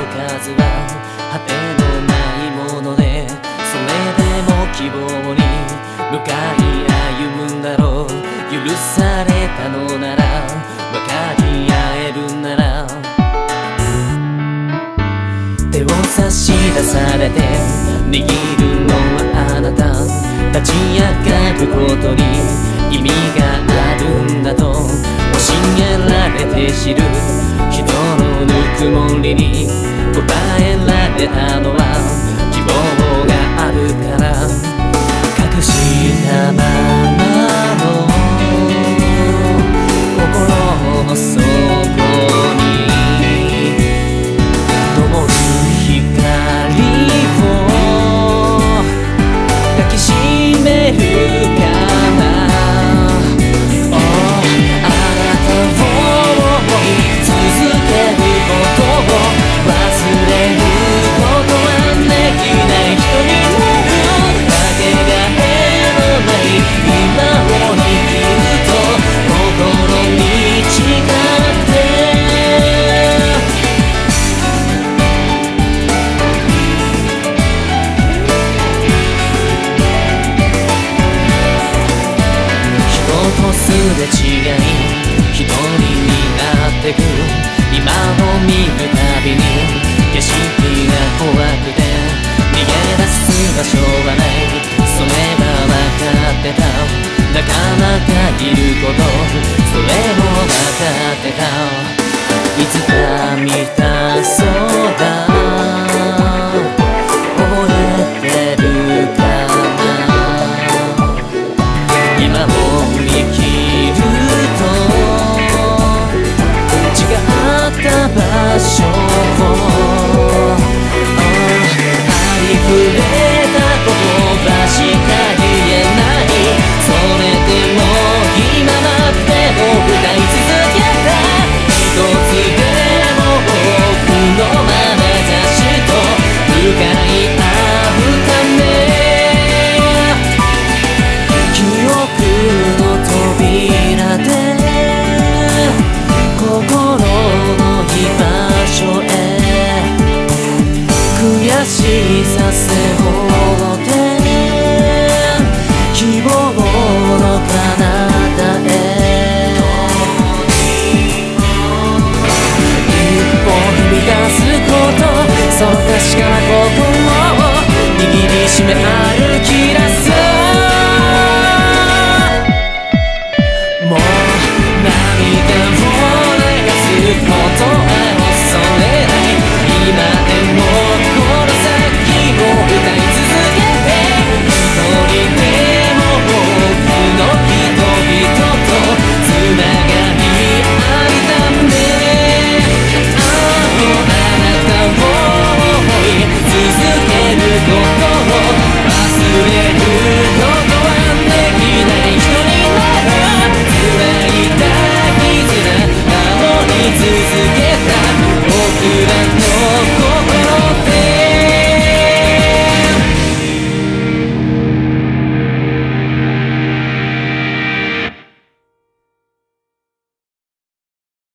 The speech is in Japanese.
数は果てのないもので、それでも希望に向かい歩むんだろう。許されたのなら分かり合えるなら、手を差し出されて握るのはあなた。立ち上がることに意味があるんだと教えられて知る。人のぬくもりに答えられたのは希望があるから。隠したままの心の底に灯る光を抱きしめるからあなたを思い続けることを忘れることはできない。人になるかけがえのない今を生きると心に誓ってすれ違い一人になってく。今を見るたびに景色が怖くて逃げ出す場所はない。それは分かってた。仲間がいることそれも分かってた。いつか見た空覚えてるかな。今も生き場所をありふれた言葉しか言えない。それでも今までも歌い続けた。一つでも多くの眼差しと向かい合うため、記憶の扉で心の居場所へ悔しさ背負って希望の彼方へ一歩踏み出すこと、そう確かな心を握りしめ合う